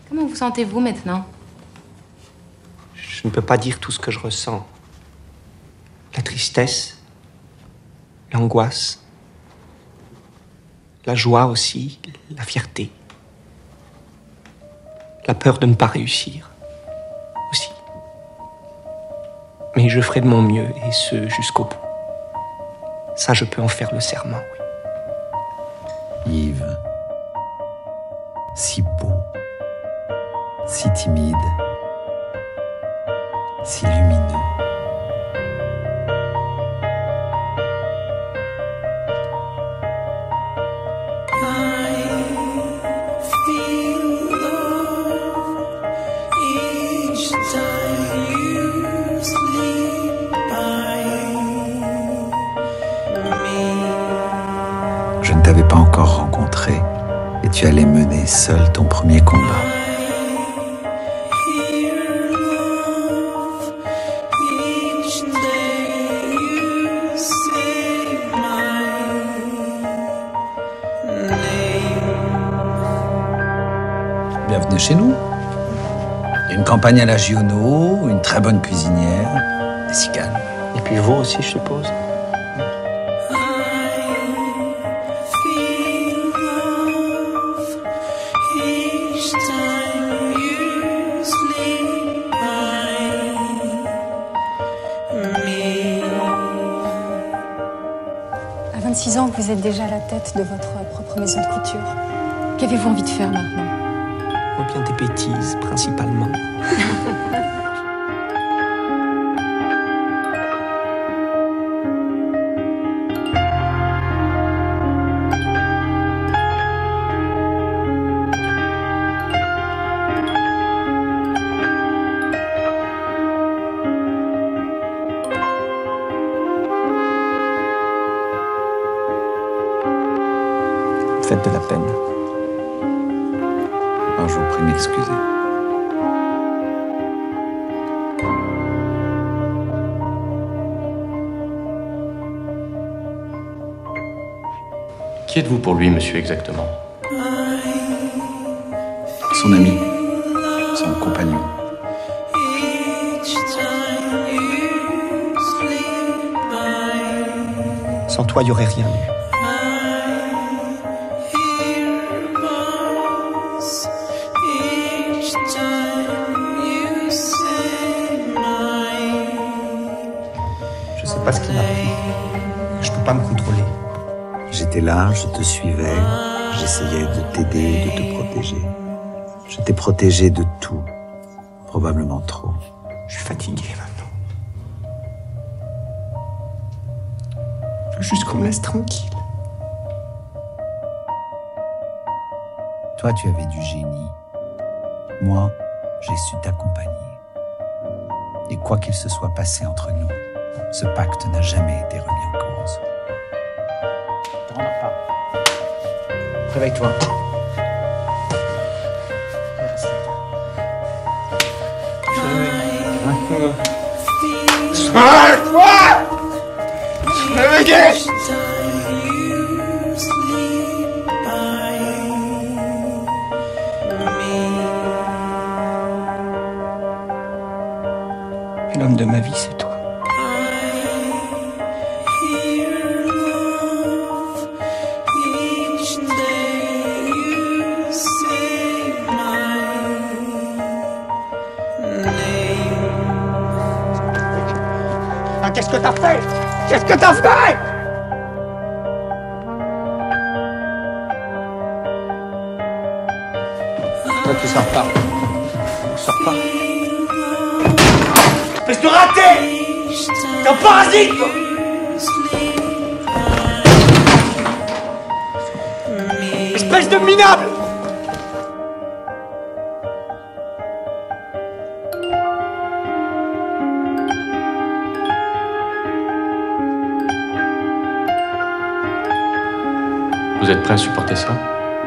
Comment vous sentez-vous maintenant? Je ne peux pas dire tout ce que je ressens. La tristesse, l'angoisse, la joie aussi, la fierté, la peur de ne pas réussir aussi. Mais je ferai de mon mieux, et ce, jusqu'au bout. Ça, je peux en faire le serment, oui. Yves, si beau, si timide, si lumineux. Je ne t'avais pas encore rencontré et tu allais mener seul ton premier combat. Bienvenue chez nous. Il y a une campagne à la Giono, une très bonne cuisinière, des cigales. Et puis vous aussi, je suppose. À 26 ans, vous êtes déjà à la tête de votre propre maison de couture. Qu'avez-vous envie de faire maintenant? Oh, bien des bêtises, principalement. Faites de la peine. Alors, je vous prie de m'excuser. Qui êtes-vous pour lui, monsieur, exactement? Son ami, son compagnon. Sans toi, il n'y aurait rien eu. Je sais pas ce qui m'a pris. Je peux pas me contrôler. J'étais là, je te suivais, j'essayais de t'aider et de te protéger. Je t'ai protégé de tout, probablement trop. Je suis fatigué maintenant. Je veux juste qu'on me laisse tranquille. Toi, tu avais du génie. Moi, j'ai su t'accompagner. Et quoi qu'il se soit passé entre nous, ce pacte n'a jamais été remis en cause. On en parle. Réveille-toi. L'homme de ma vie, c'est toi. Ah, qu'est-ce que t'as fait? Qu'est-ce que t'as fait? Toi, tu sors pas. Tu sors pas. Espèce de raté! T'es un parasite, toi! Espèce de minable! Vous êtes prêt à supporter ça?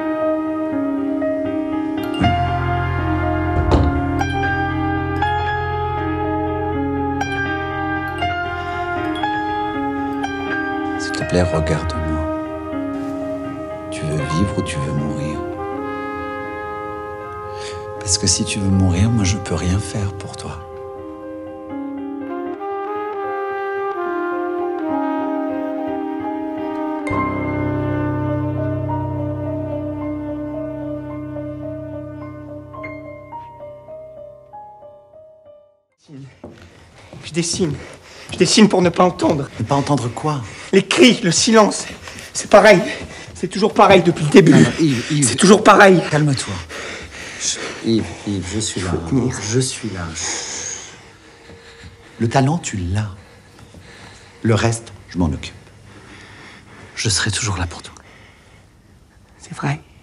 S'il te plaît, regarde-moi. Tu veux vivre ou tu veux mourir? Parce que si tu veux mourir, moi je peux rien faire pour toi. Je dessine. Je dessine pour ne pas entendre. Ne pas entendre quoi? Les cris, le silence. C'est pareil. C'est toujours pareil depuis le début. Non, Yves, c'est toujours pareil. Calme-toi. Yves, je suis là. Tenir. Je suis là. Le talent, tu l'as. Le reste, je m'en occupe. Je serai toujours là pour toi. C'est vrai.